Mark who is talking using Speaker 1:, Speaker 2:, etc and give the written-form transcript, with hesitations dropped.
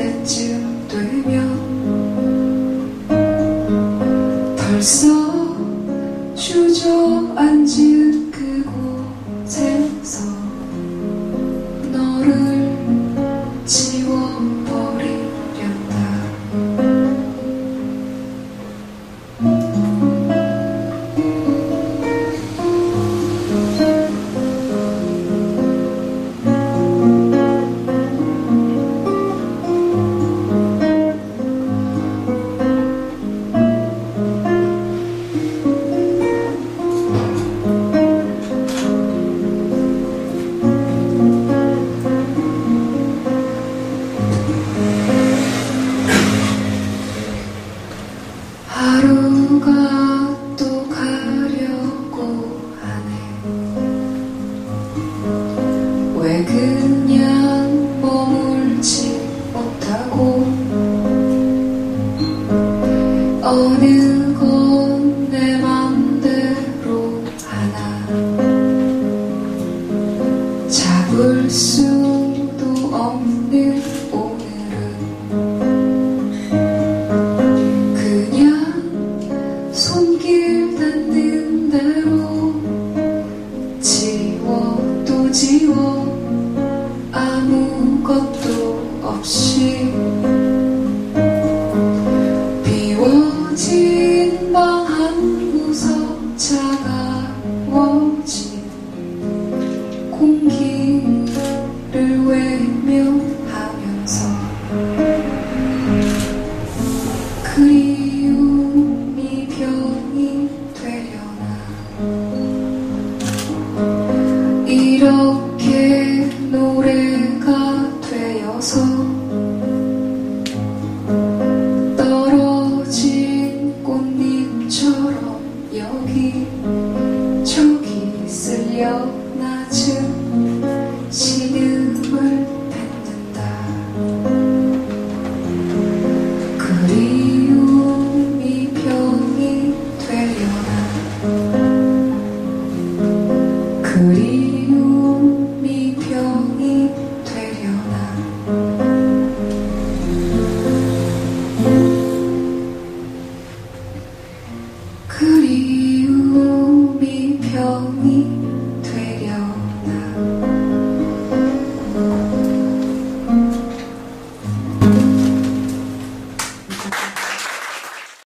Speaker 1: 때쯤 되면 벌써 주저앉은 그곳에서 너를 지워버리련다. 하루가 또 가려고 하네. 왜 그냥 머물지 못하고 어느 건 내 맘대로 하나. 잡을 수도 없는 오늘은 손길 닿는 대로 지워 또 지워 아무것도 없이 비워진 방 한 구석 차가워진 공기를 외면하면서 그리움이 병이 되려나. 이렇게 노래가 되어서 떨어진 꽃잎처럼 여기 저기 쓸려 낮은 신음을 뱉는다. 그리움이 병이 되려나. 그리